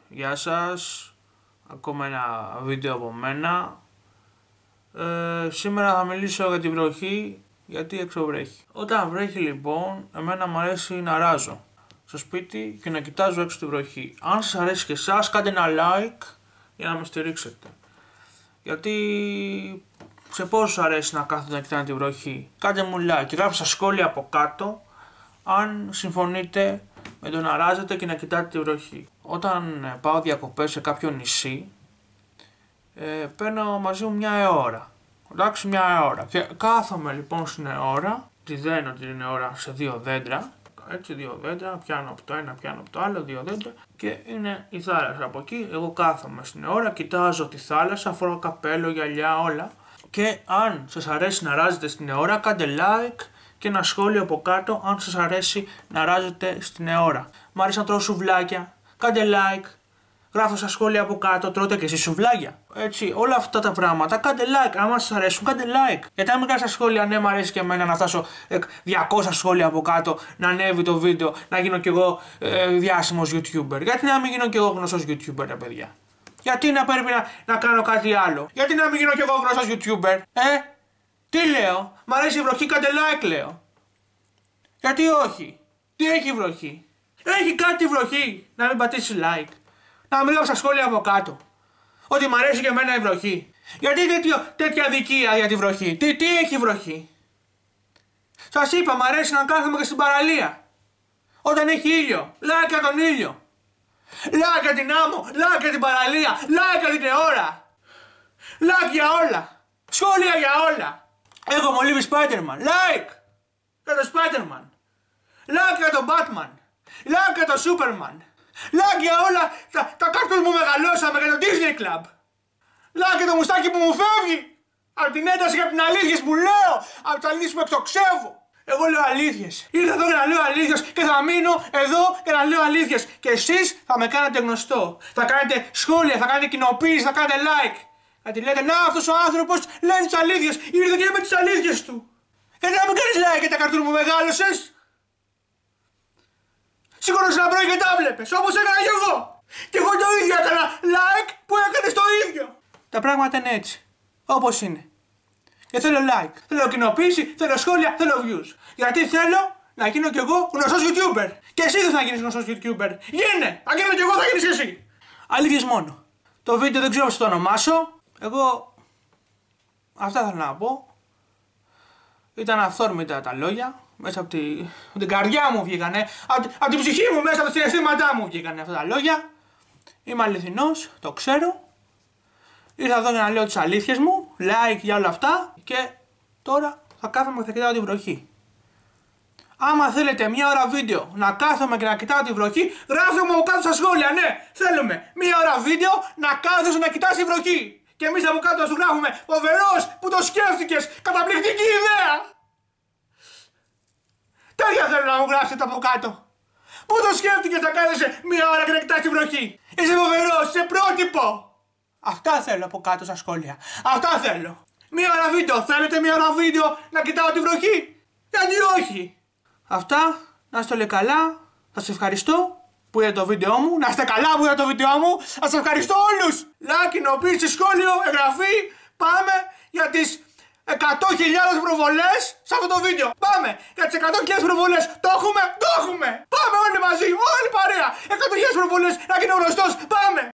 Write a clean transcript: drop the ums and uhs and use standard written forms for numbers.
Γεια σας, ακόμα ένα βίντεο από μένα. Σήμερα θα μιλήσω για τη βροχή, γιατί έξω βρέχει. Όταν βρέχει λοιπόν, εμένα μου αρέσει να ράζω στο σπίτι και να κοιτάζω έξω τη βροχή. Αν σας αρέσει και εσάς, κάντε ένα like για να με στηρίξετε. Γιατί σε πόσους αρέσει να κάθετε να κοιτάνε τη βροχή? Κάντε μου like και γράψτε στα σχόλια από κάτω αν συμφωνείτε με το να ράζετε και να κοιτάτε τη βροχή. Όταν πάω διακοπές σε κάποιο νησί, παίρνω μαζί μου μια αιώρα. Εντάξει, μια αιώρα. Και κάθομαι λοιπόν στην αιώρα, τη δένω την αιώρα σε δύο δέντρα. Έτσι, δύο δέντρα, πιάνω από το ένα, πιάνω από το άλλο, δύο δέντρα και είναι η θάλασσα από εκεί. Εγώ κάθομαι στην αιώρα, κοιτάζω τη θάλασσα, φορώ καπέλο, γυαλιά, όλα. Και αν σας αρέσει να ράζετε στην αιώρα, κάντε like και ένα σχόλιο από κάτω αν σας αρέσει να ράζετε στην αιώρα. Μ' αρέσει να τρώω σουβλάκια, κάντε like, γράφω στα σχόλια από κάτω, τρώτε και εσείς σουβλάκια. Έτσι, όλα αυτά τα πράγματα, κάντε like, άμα σας αρέσουν, κάντε like. Γιατί αν μην κάνετε στα σχόλια, ναι, μ' αρέσει και εμένα να φτάσω 200 σχόλια από κάτω, να ανέβει το βίντεο, να γίνω κι εγώ διάσημος YouTuber. Γιατί να μην γίνω κι εγώ γνωστός YouTuber, τα παιδιά? Γιατί να πρέπει να κάνω κάτι άλλο? Γιατί να μην γίνω κι εγώ γνωστός YouTuber, Τι λέω? Μ' αρέσει η βροχή, κάντε like, λέω. Γιατί όχι? Τι έχει η βροχή? Έχει κάτι η βροχή να μην πατήσει like? Να μιλάω στα σχόλια από κάτω ότι μ' αρέσει και εμένα η βροχή. Γιατί τέτοια αδικία για τη βροχή? Τι έχει η βροχή? Σας είπα, μ' αρέσει να κάθομαι και στην παραλία όταν έχει ήλιο. Like για τον ήλιο, like για την άμμο, like για την παραλία, like για την αιώρα, like για όλα, σχόλια για όλα. Έχω μολύβι Spider-Man, like για το Spider-Man, like για τον Batman, like για το Superman, like για όλα τα κάρτους που μεγαλώσαμε για το Disney Club, like για το μουστάκι που μου φεύγει από την ένταση και από την αλήθειες που λέω, από τις αλήθειες που εκτοξεύω. Εγώ λέω αλήθειες. Ήρθα εδώ για να λέω αλήθειες και θα μείνω εδώ για να λέω αλήθειες. Και εσείς θα με κάνετε γνωστό. Θα κάνετε σχόλια, θα κάνετε κοινοποίηση, θα κάνετε like. Γιατί λέτε, να, αυτός ο άνθρωπος λέει τις αλήθειες. Ήρθε και με τις αλήθειες του. Γιατί να μην κάνεις like για τα καρτούν που μεγάλωσες? Σίγουρος να πρωί και τα βλέπες, όπως έκανα κι εγώ. Και εγώ το ίδιο έκανα like που έκανες το ίδιο. Τα πράγματα είναι έτσι, όπως είναι. Και θέλω like, θέλω κοινοποίηση, θέλω σχόλια, θέλω views. Γιατί θέλω να γίνω κι εγώ γνωστός YouTuber. Και εσύ δεν θα γίνεις γνωστός YouTuber. Γίνε! Αν γίνω κι εγώ θα γίνεις και εσύ. Αλήθειες μόνο. Το βίντεο δεν ξέρω πώς θα το ονομάσω. Εγώ αυτά θέλω να πω. Ήταν αυθόρμητα τα λόγια. Μέσα από την καρδιά μου βγήκανε. Από την ψυχή μου, μέσα από τα συναισθήματά μου βγήκανε αυτά τα λόγια. Είμαι αληθινός, το ξέρω. Ήρθα εδώ για να λέω τις αλήθειες μου, like για όλα αυτά και τώρα θα κάθομαι και θα κοιτάω τη βροχή. Άμα θέλετε μια ώρα βίντεο να κάθομαι και να κοιτάω τη βροχή, γράφτε μου από κάτω στα σχόλια, ναι, θέλουμε μια ώρα βίντεο να κάθεσαι να κοιτάς τη βροχή. Και εμείς από κάτω να σου γράφουμε, φοβερός που το σκέφτηκες, καταπληκτική ιδέα. Τέτοια θέλω να μου γράψετε από κάτω. Πού το σκέφτηκες να κάθεσαι μια ώρα και να κοιτάς τη βροχή? Είσαι φοβερός, είσαι πρότυπο. Αυτά θέλω από κάτω στα σχόλια. Αυτά θέλω. Μία ώρα βίντεο. Θέλετε μία ώρα βίντεο να κοιτάω τη βροχή? Γιατί όχι? Αυτά. Να είστε όλοι καλά. Σας ευχαριστώ που είδατε το βίντεο μου. Να είστε καλά που είδατε το βίντεο μου. Σας ευχαριστώ όλους. Like, κοινοποίηση, σχόλιο, εγγραφή. Πάμε για τις 100.000 προβολές σε αυτό το βίντεο. Πάμε για τις 100.000 προβολές. Το έχουμε, το έχουμε. Πάμε όλοι μαζί, όλη παρέα. 100.000 προβολές να γίνω γνωστός. Πάμε.